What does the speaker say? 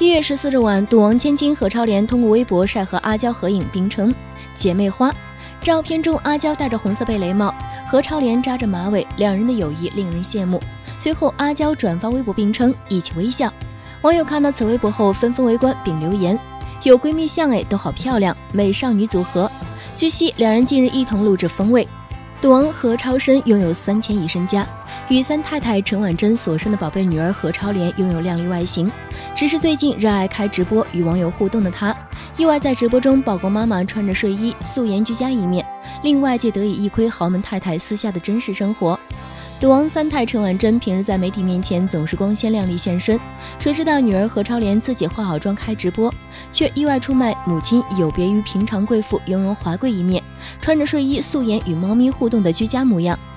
1月14日晚，赌王千金何超莲通过微博晒和阿娇合影，并称姐妹花。照片中，阿娇戴着红色贝雷帽，何超莲扎着马尾，两人的友谊令人羡慕。随后，阿娇转发微博并称一起微笑。网友看到此微博后纷纷围观并留言，有闺蜜相都好漂亮，美少女组合。据悉，两人近日一同录制《风味》。赌王何超生拥有3000亿身家，与三太太陈婉珍所生的宝贝女儿何超莲拥有靓丽外形。只是最近热爱开直播与网友互动的她，意外在直播中曝光妈妈穿着睡衣素颜居家一面，令外界得以一窥豪门太太私下的真实生活。赌王三太陈婉珍平日在媒体面前总是光鲜亮丽现身，谁知道女儿何超莲自己化好妆开直播，却意外出卖母亲有别于平常贵妇雍容华贵一面，穿着睡衣素颜与猫咪互动的居家模样。